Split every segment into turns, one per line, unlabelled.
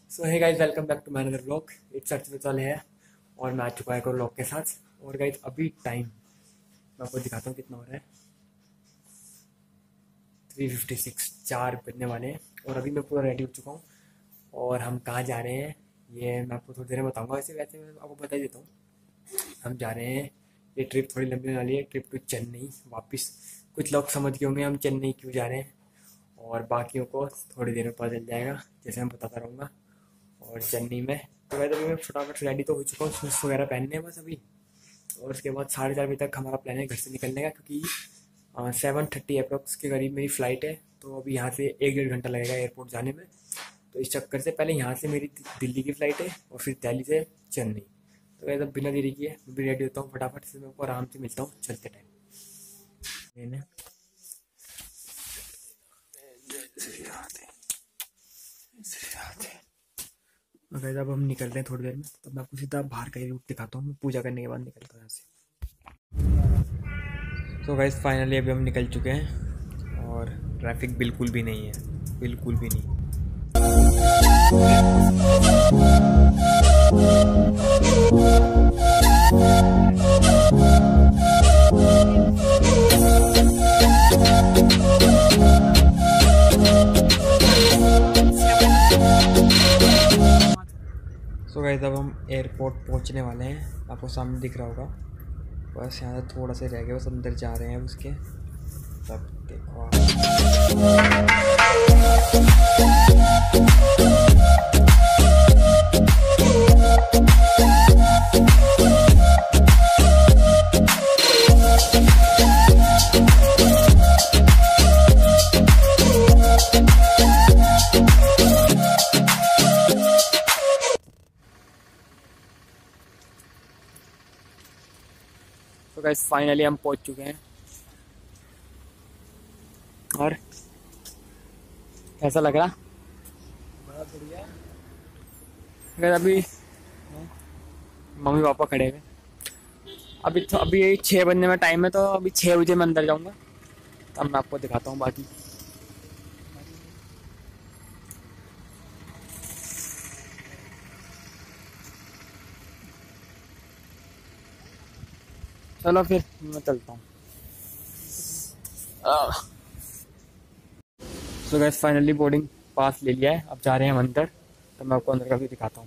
So hey guys, welcome back to my another vlog. It's अर्चवित वाले है और मैं आ चुका है एक और व्लॉग के साथ। और गाइस अभी टाइम मैं आपको दिखाता हूँ कितना हो रहा है। 3:56, 4 बजने वाले हैं और अभी मैं पूरा रेडी हो चुका हूँ। और हम कहाँ जा रहे हैं ये मैं आपको थोड़ी देर में बताऊँगा। वैसे मैं आपको बता ही देता हूँ, हम जा रहे हैं, ये ट्रिप थोड़ी लंबी होने वाली है, ट्रिप टू चेन्नई वापस। कुछ लोग समझ गए होंगे हम चेन्नई क्यों जा रहे हैं, और बाकियों को थोड़ी देर में पता चल जाएगा जैसे मैं बताता रहूँगा। और चेन्नई में तो वैसे अभी मैं फटाफट से रेडी तो हो चुका हूँ, शूज़ वगैरह पहनने हैं बस अभी। और उसके बाद 4:30 बजे तक हमारा प्लान है घर से निकलने का, क्योंकि 7:30 अप्रॉक्स के करीब मेरी फ़्लाइट है। तो अभी यहाँ से 1-1.5 घंटा लगेगा एयरपोर्ट जाने में। तो इस चक्कर से पहले यहाँ से मेरी दिल्ली की फ़्लाइट है और फिर दिल्ली से चेन्नई। तो वैसे बिना देरी किए मैं भी रेडी होता हूँ फटाफट से, मैं आपको आराम से मिलता हूँ चलते टाइम। अगर अब हम निकल रहे हैं थोड़ी देर में, तो मैं आपको सीधा बाहर का ही रूट दिखाता हूँ। मैं पूजा करने के बाद निकलता हूँ यहाँ से। तो गाइस फाइनली अभी हम निकल चुके हैं और ट्रैफिक बिल्कुल भी नहीं है, बिल्कुल भी नहीं। सो गाइस अब हम एयरपोर्ट पहुंचने वाले हैं, आपको सामने दिख रहा होगा। बस यहाँ से थोड़ा सा रह गया, बस अंदर जा रहे हैं उसके। तब देखो आप। तो गाइस फाइनली हम पहुंच चुके हैं। और कैसा लग रहा?
बहुत बढ़िया।
अगर अभी मम्मी पापा खड़े हैं, अभी यही 6 बजने में टाइम है, तो अभी 6 बजे मैं अंदर जाऊंगा, तब मैं आपको दिखाता हूँ बाकी। चलो फिर मैं चलता हूँ। So guys finally boarding pass ले लिया है, अब जा रहे हैं हम अंदर, तो मैं आपको अंदर का भी दिखाता हूँ।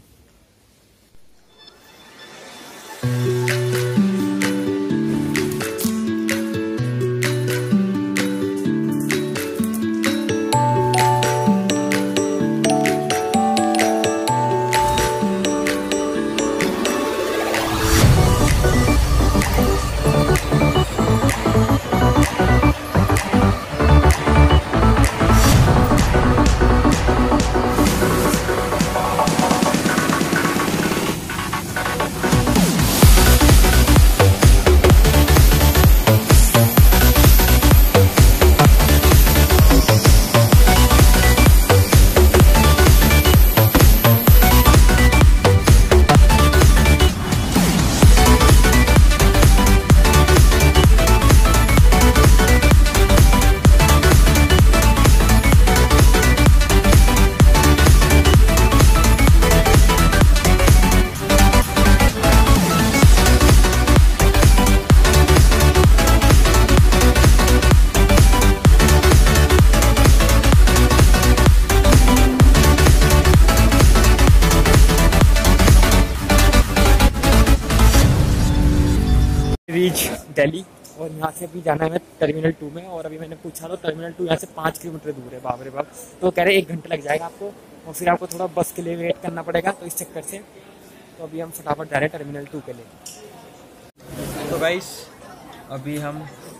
रीच दिल्ली, और यहाँ से अभी जाना है मैं टर्मिनल 2 में। और अभी मैंने पूछा तो टर्मिनल 2 यहाँ से 5 किलोमीटर दूर है, बाप रे बाप। तो कह रहे 1 घंटा लग जाएगा आपको, और फिर आपको थोड़ा बस के लिए वेट करना पड़ेगा, तो इस चक्कर से तो अभी हम फटाफट जा रहे हैं टर्मिनल 2 के लिए।
तो गाइस अभी हम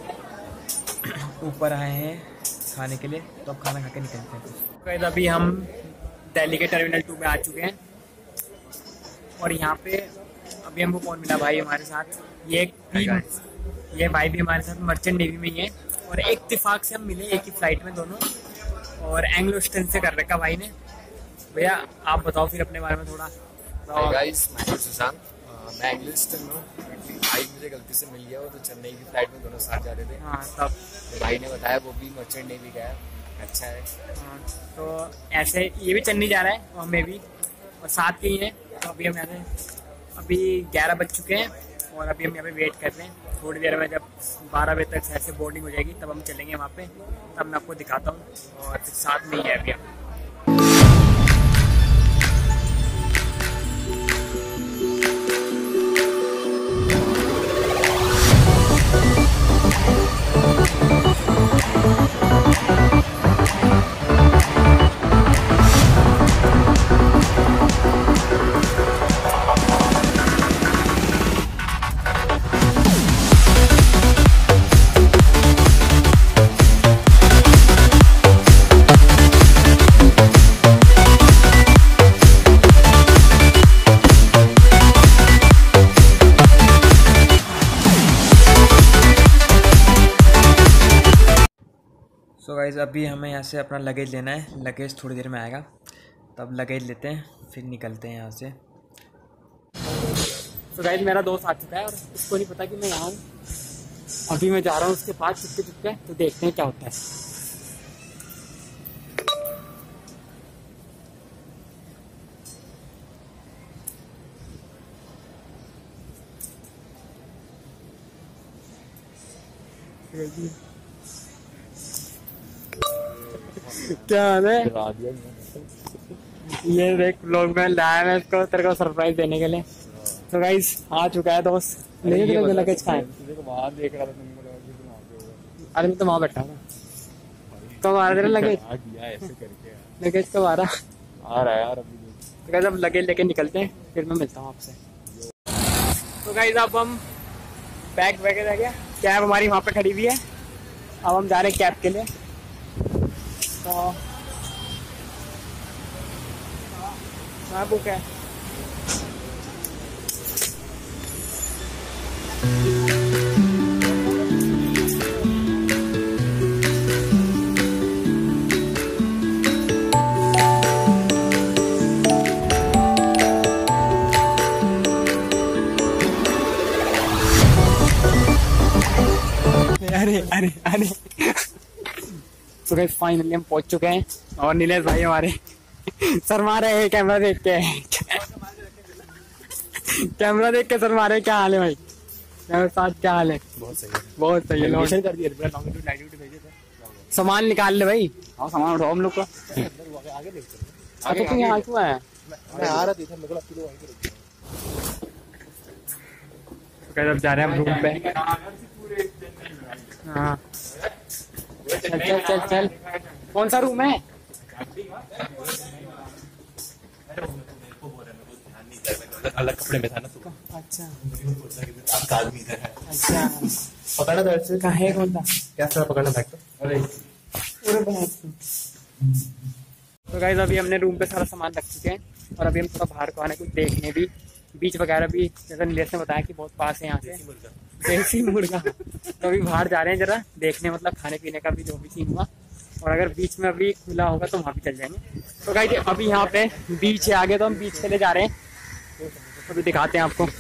ऊपर आए हैं खाने के लिए, तो अब खाना खा के निकलते हैं।
तो अभी हम दिल्ली के टर्मिनल 2 में आ चुके हैं। और यहाँ पे अभी हमको कौन मिला भाई हमारे साथ, ये भाई भी हमारे साथ मर्चेंट नेवी में ही है। और एक इत्तेफाक से हम मिले एक ही फ्लाइट में दोनों, और एंग्लो स्टन से कर रखा भाई ने। भैया आप बताओ फिर अपने बारे में थोड़ा।
गाइस मैं सुशांत, मैं इंग्लिश में हूँ। भाई मुझे गलती से मिल गया, वो तो चेन्नई की फ्लाइट में दोनों साथ जा रहे थे।
हाँ तब
तो भाई ने बताया वो भी मर्चेंट नेवी का है, अच्छा है।
हाँ, तो ऐसे ये भी चेन्नई जा रहा है और मैं भी। और 7 के ही हैं। तो अभी हम यहाँ पे अभी 11 बज चुके हैं और अभी हम यहाँ पे वेट कर रहे हैं। थोड़ी देर में जब 12 बजे तक ऐसे बोर्डिंग हो जाएगी तब हम चलेंगे वहाँ पे, तब मैं आपको दिखाता हूँ। और फिर 7 में ही है अभी हम।
सो गाइज अभी हमें यहाँ से अपना लगेज लेना है। लगेज थोड़ी देर में आएगा, तब लगेज लेते हैं फिर निकलते हैं यहाँ से।
तो गाइज मेरा दोस्त आ चुका है और उसको नहीं पता कि मैं यहाँ हूँ। अभी मैं जा रहा हूँ उसके पास चुपके चुपके, तो देखते हैं क्या होता है। क्या हाल है? ये देख लोग मैं लाया मैं इसको तेरे को सरप्राइज देने के लिए। तो गाइस आ चुका है दोस्त। नहीं तेरे को लगेज कहाँ है?
देख रहा था।
अरे मैं तो वहाँ बैठा था। कब आ रहा तेरा लगेज? लगेज कब आ रहा?
आ रहा है यार अभी।
तो गाइस अब लगेज लेके निकलते हैं, फिर मैं मिलता हूँ आपसे। तो गाइस अब हम बैग वगैरह रह गया, कैब हमारी वहाँ पे खड़ी हुई है। अब हम जा रहे हैं कैब के लिए। तो हाँ बुक है। अरे अरे अरे तो गाइस फाइनली हम पहुंच चुके हैं और नीलेश भाई हमारे शर्मा रहे हैं कैमरा देख के। कैमरा देख के शर्मा रहे। क्या हाल है भाई? मेरे साथ क्या हाल है?
बहुत सही है।
बहुत सही है।
लोकेशन कर दिया लॉन्गिट्यूड लैटिट्यूड भेजे थे।
सामान निकाल ले भाई।
हाँ सामान उठाओ हम लोग का। आगे देखते हैं।
अच्छा तुम यहाँ क्यों आया?
मैं आ रहा था इधर मतलब किलो वहीं पे रुक
गया। अब जा रहे हैं हम रूम पे। हाँ चल चल चल चल। कौन सा रूम है?
अलग कपड़े में था ना तू।
अच्छा
आदमी इधर है।
अच्छा
पकड़ना था ऐसे।
कहाँ है? कौन था?
क्या सर पकड़ना बैग तो। अरे
तो गाइस अभी हमने रूम पे सारा सामान रख चुके हैं और अभी हम थोड़ा बाहर को आने कुछ देखने भी, बीच वगैरह भी, जैसा नीलेश ने बताया कि बहुत पास है यहाँ से। देसी मुर्गा। तो अभी बाहर जा रहे हैं जरा देखने, मतलब खाने पीने का भी जो भी सीन हुआ। और अगर बीच में अभी खुला होगा तो वहाँ भी चल जाएंगे। तो गाइस अभी यहाँ पे बीच है आगे, तो हम बीच के लिए जा रहे हैं। अभी दिखाते हैं आपको।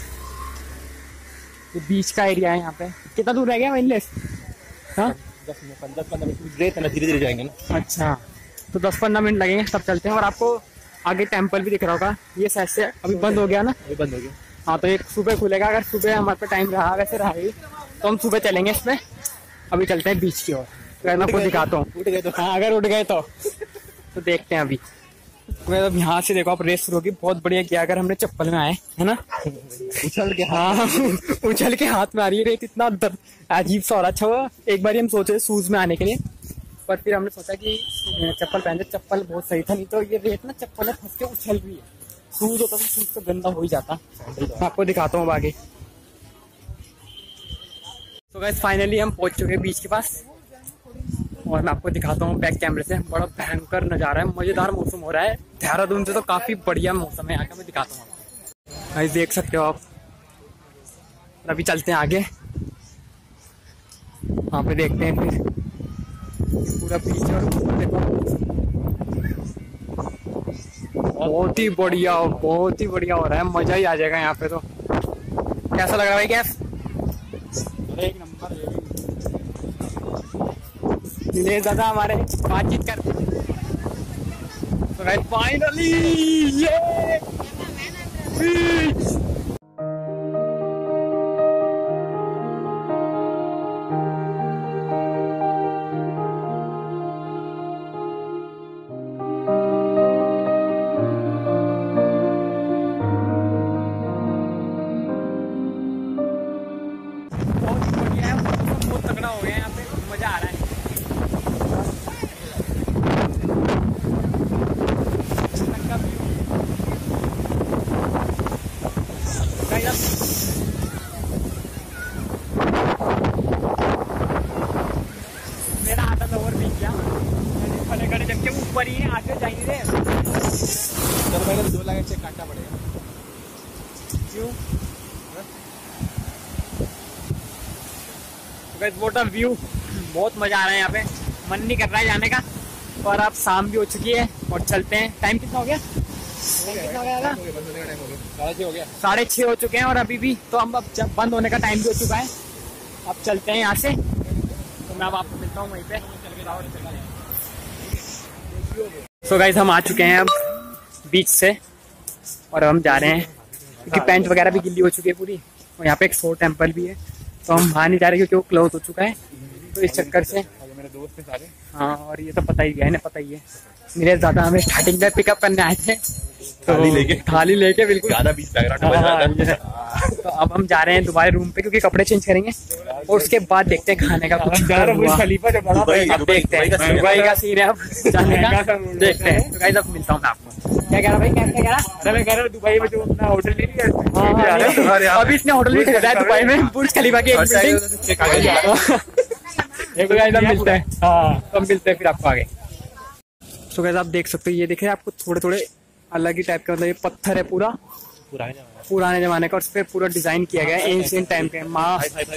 ये बीच का एरिया है यहाँ पे। कितना दूर रह गया नीलेश? हाँ
10-15 मिनट ब्रेक है ना, धीरे धीरे जाएंगे ना।
अच्छा तो 10-15 मिनट लगेंगे तब चलते हैं। और आपको आगे टेंपल भी दिख रहा होगा। ये शायद से अभी बंद हो गया ना?
अभी बंद हो गया।
हाँ तो एक सुबह खुलेगा। अगर सुबह हमारे पे टाइम रहा, वैसे रहा ही, तो हम सुबह चलेंगे इसमें। अभी चलते हैं बीच की ओर। तो मैं आपको दिखाता हूँ।
उठ गए तो।
हाँ अगर उठ गए तो देखते हैं अभी। मैं अब यहाँ से देखो आप रेस शुरू होगी। बहुत बढ़िया किया अगर हमने चप्पल में आए, है ना?
उछल के।
हाँ उछल के हाथ में आ रही है रेत। इतना अजीब सा हो रहा। अच्छा हुआ एक बार हम सोचे शूज में आने के लिए, पर फिर हमने सोचा कि चप्पल पहन। चप्पल बहुत सही था, नहीं तो ये रेत ना चप्पल में फंस के उछल रही है। शूज होता तो शूज तो गंदा हो ही जाता। मैं आपको दिखाता हूँ आगे। तो गाइस फाइनली हम पहुंच चुके हैं बीच के पास और मैं आपको दिखाता हूँ बैक कैमरे से। बड़ा भयंकर नजारा है, मजेदार मौसम हो रहा है। देहरादून से तो काफी बढ़िया मौसम है यहाँ का। मैं दिखाता हूँ आपको। गाइस देख सकते हो आप। अभी चलते हैं आगे, वहाँ पे देखते हैं फिर पूरा बीच। और देखो बहुत ही बढ़िया हो रहा है। मजा ही आ जाएगा यहाँ पे। तो कैसा लग रहा है भाई? कैफ एक नंबर। नीलेश दादा हमारे बातचीत कर। तो गाइस फाइनली ये बीच। बहुत तगड़ा हो गया, यहाँ पे मजा आ रहा है। मेरा आधा लोवर भी किया, खड़े खड़े जब के ऊपर ही आगे जाएंगे रे।
चलो पहले 2 लाख चेक काटना पड़ेगा।
क्यों? वॉट अ व्यू, बहुत मजा आ रहा है यहाँ पे, मन नहीं कर रहा है जाने का। और अब शाम भी हो चुकी है और चलते हैं। टाइम कितना हो गया? कितना हो गया?
6:30 हो गया।
6:30 हो चुके हैं और अभी भी तो हम अब जब बंद होने का टाइम भी हो चुका है। अब चलते हैं यहाँ से, तो मैं अब आपको मिलता हूँ वहीं पे। सो गाइस हम आ चुके हैं अब बीच से और हम जा रहे हैं क्योंकि पैंट वगैरह भी गिल्ली हो चुकी है पूरी। और यहाँ पे एक सो टेम्पल भी है, तो हम वहाँ नहीं जा रहे क्योंकि वो क्लोज हो चुका है, तो इस चक्कर से।
मेरे दोस्त हैं सारे।
हाँ, और ये तो पता ही है, इन्हें पता ही है। नीरज दादा हमें स्टार्टिंग में पिकअप करने आए थे, तो थाली लेके बिल्कुल
ज्यादा बीच बैकग्राउंड।
तो अब हम जा रहे हैं दोबारा रूम पे क्योंकि कपड़े चेंज करेंगे और उसके बाद देखते हैं खाने का कुछ खलीफा जो बड़ा। अब देखते हैं दुबई का सीन है, अब जाने का देखते हैं। तो गाइस अब मिलता हूँ मैं आपको। क्या कह रहा भाई? क्या कह रहा? अरे मैं कह रहा दुबई में जो अपना होटल नहीं है, अभी इसने होटल भी खरीदा है दुबई में, बुर्ज खलीफा की एक बिल्डिंग। तो गाइस अब मिलते हैं। हाँ, तो हम मिलते हैं फिर आपको आगे। सो गाइस आप देख सकते हो, ये दिख रहे हैं आपको थोड़े थोड़े अलग ही टाइप का, मतलब ये पत्थर है पूरा पुराने जमाने का, और उस पर पूरा डिजाइन किया गया है एंशिएंट टाइम के। माँ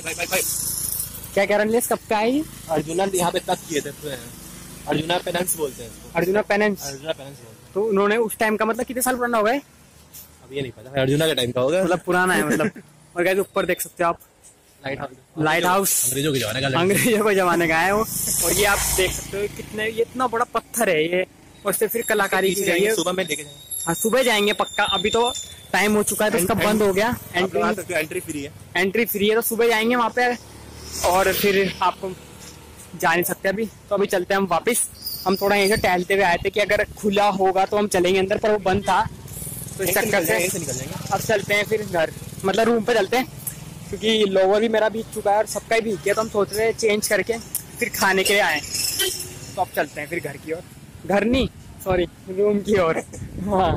क्या कह रहा है? कब का है?
अर्जुना यहाँ पे तक किए थे, अर्जुना पेनेंस बोलते हैं इसको।
अर्जुना पेनेंस। तो उन्होंने उस टाइम का मतलब कितने साल पुराना हो गए?
अब ये नहीं पता, अर्जुना के टाइम का होगा,
मतलब पुराना है मतलब। और गाइस ऊपर देख सकते हो आप लाइट हाउस, अंग्रेजों के जमाने का है वो। और ये आप देख सकते हो कितने, ये इतना बड़ा पत्थर है ये, और उससे फिर कलाकारी की गई है।
सुबह में लेके जाएंगे।
हाँ, सुबह जाएंगे पक्का। अभी तो टाइम हो चुका है तो उसका बंद हो गया।
एंट्री फ्री है,
एंट्री फ्री है, तो सुबह जाएंगे वहाँ पे और फिर आपको जा नहीं सकते अभी। तो अभी चलते हैं हम वापस। हम थोड़ा यहीं से टहलते हुए आए थे कि अगर खुला होगा तो हम चलेंगे अंदर, पर वो बंद था, तो इस चक्कर से
निकल जाएंगे।
अब चलते हैं फिर घर, मतलब रूम पे चलते हैं, क्योंकि लोवर भी मेरा भीग चुका है और सबका ही भीग गया। तो हम सोच रहे हैं चेंज करके फिर खाने के लिए आए। तो अब चलते हैं फिर घर की ओर, घर नहीं सॉरी रूम की ओर। हाँ,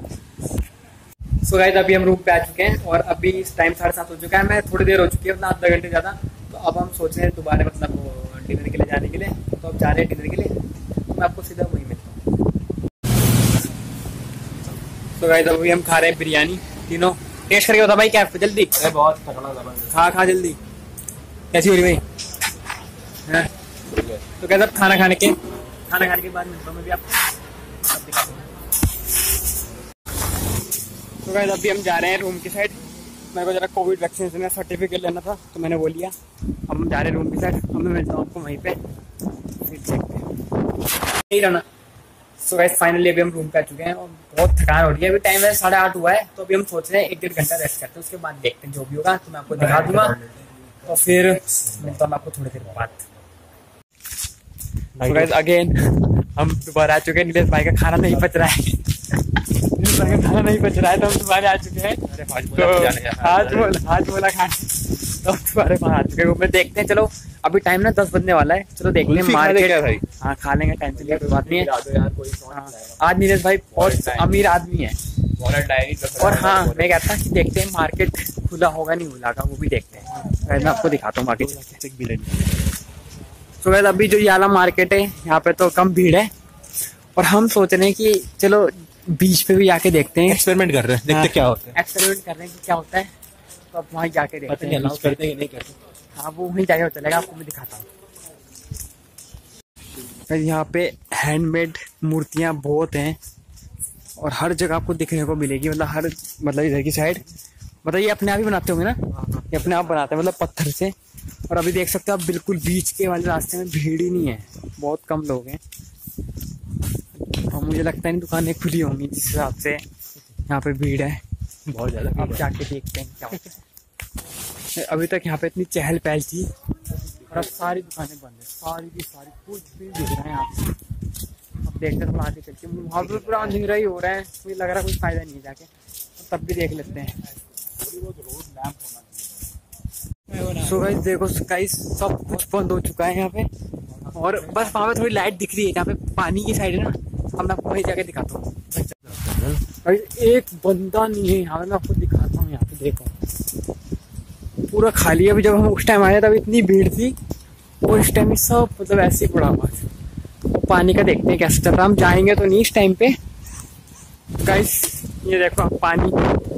सो गाइस अभी हम रूम पे आ चुके हैं और अभी इस टाइम 7:30 हो चुका है। मैं थोड़ी देर हो चुकी है, मतलब आधा घंटे ज़्यादा। तो अब हम सोच रहे हैं दोबारा मतलब डिनर के लिए जाने के लिए। तो अब जा रहे हैं डिनर के लिए, तो मैं आपको सीधा वहीं मिलता हूँ। सो गाइस अभी हम खा रहे हैं बिरयानी तीनों। टेस्ट करके बता भाई क्या है जल्दी।
बहुत तगड़ा जबरदस्त।
खा जल्दी। कैसी हो रही भाई? हाँ? तो कैसा खाना खाने के बाद मिलता हूँ मैं भी आपको। तो गाइस अभी हम जा रहे हैं रूम की साइड। मेरे को जरा कोविड वैक्सीनेशन का सर्टिफिकेट लेना था, तो मैंने वो लिया। अब हम जा रहे हैं रूम की साइड। अब मैं मिलता हूँ आपको वहीं पे, फिर देखते हैं। यही रहना। सो गाइस फाइनली अभी हम रूम पे आ चुके हैं और बहुत थकान हो रही है। अभी टाइम है 8:30 हुआ है, तो अभी हम सोच रहे हैं 1-1.5 घंटा रेस्ट करते हैं, उसके बाद देखते हैं जो भी होगा तो मैं आपको दिखा दूंगा। तो फिर मिलता हूँ आपको थोड़ी देर बाद। तो गाइस अगेन हम दोबारा आ चुके हैं। नीलेश भाई का खाना नहीं बच रहा है, नीलेश भाई का खाना नहीं बच रहा है, तो हम दोबारा आ चुके हैं। तो हाजमोला खाने तो दोबारा वहाँ आ चुके हैं। मैं देखते हैं, चलो अभी टाइम ना 10 बजने वाला है, चलो देखते हैं मार्केट। हाँ खा लेंगे, टाइम से कोई बात नहीं है। आज नीलेश भाई बहुत अमीर आदमी है। और हाँ मैं कहता कि देखते हैं मार्केट खुला होगा नहीं खुला का, वो भी देखते हैं। मैं आपको दिखाता हूँ मार्केट। तो वैसे अभी जो ये वाला मार्केट है यहाँ पे तो कम भीड़ है, और हम सोच रहे हैं कि चलो बीच पे भी आके देखते हैं।
एक्सपेरिमेंट कर रहे हैं, देखते क्या होता है।
एक्सपेरिमेंट कर रहे हैं कि क्या होता है, तो अब वहाँ जाके देखते हैं।
अनाउंस करते हैं कि नहीं करते।
हाँ वो वहीं जाके चलेगा, आपको मैं दिखाता हूँ। यहाँ पे हैंडमेड मूर्तियाँ बहुत हैं और हर जगह आपको दिखने को मिलेगी, मतलब इधर की साइड, मतलब ये अपने आप ही बनाते होंगे ना, ये अपने आप बनाते हैं मतलब पत्थर से। और अभी देख सकते हो आप बिल्कुल बीच के वाले रास्ते में भीड़ ही नहीं है, बहुत कम लोग हैं। हम मुझे लगता नहीं दुकानें खुली होंगी जिस हिसाब से यहाँ पे भीड़ है
बहुत ज़्यादा।
अब जाके देखते हैं क्या होता है। अभी तक यहाँ पे इतनी चहल पहल थी और अब सारी दुकानें बंद है, सारी की सारी कुछ भी दिख रहा है यहाँ पे। अब देखते हैं थोड़ा आगे चल के, वहाँ पे पूरा अंधेरा ही हो रहा है, मुझे लग रहा है कोई फायदा नहीं जाके, तब भी देख लेते हैं। सो गाइस देखो गाइस सब कुछ बंद हो चुका है यहाँ पे, और बस वहाँ पे थोड़ी लाइट दिख रही है जहाँ पे पानी की साइड है ना, अब मैं आपको वहीं जाके दिखाता हूँ। एक बंदा नहीं है यहाँ पे, मैं आपको दिखाता हूँ। यहाँ पे देखो पूरा खाली है। अभी जब हम उस टाइम आए तब इतनी भीड़ थी, और इस टाइम सब मतलब ऐसे ही पड़ा हुआ है। तो पानी का देखते हैं कैसे चल रहा है। हम जाएंगे तो नहीं इस टाइम पे गाइस, ये देखो आप पानी,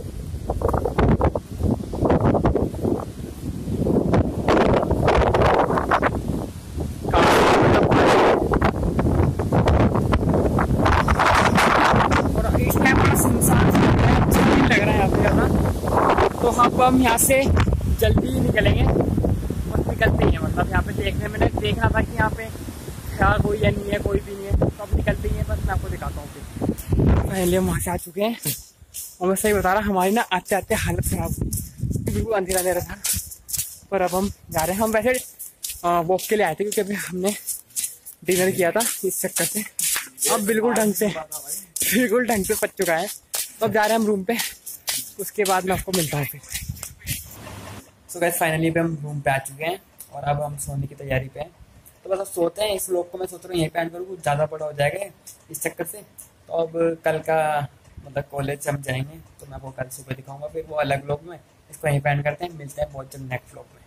तो हम यहाँ से जल्दी ही निकलेंगे, बस निकलते ही हैं। मतलब यहाँ पे देखने में देखना था कि यहाँ पे खैर कोई या नहीं है, कोई भी नहीं है, तो अब निकलते ही हैं। बस मैं आपको दिखाता हूँ। फिर पहले हम वहाँ से आ चुके हैं, और मैं सही बता रहा, हमारी ना आते आते हालत खराब हुई, बिल्कुल अंधेरा अंधेरा था। पर अब हम जा रहे हैं। हम वैसे वॉक के लिए आए थे, क्योंकि अभी हमने डिनर किया था, इस चक्कर से अब बिल्कुल ढंग से पच चुका है। तो अब जा रहे हैं हम रूम पे, उसके बाद मैं आपको मिलता हूँ फिर। सो गाइस फाइनली पे हम रूम पे आ चुके हैं, और अब हम सोने की तैयारी पे हैं। तो बस अब सोते हैं। इस व्लॉग को मैं सोच रहा हूँ यहीं पे एंड करूँ, कुछ ज़्यादा बड़ा हो जाएगा इस चक्कर से। तो अब कल का मतलब कॉलेज हम जाएंगे, तो मैं आपको कल सुबह दिखाऊंगा फिर वो अलग व्लॉग में। इसको यहीं पे एंड करते हैं, मिलते हैं बहुत जल्द नेक्स्ट व्लॉग में।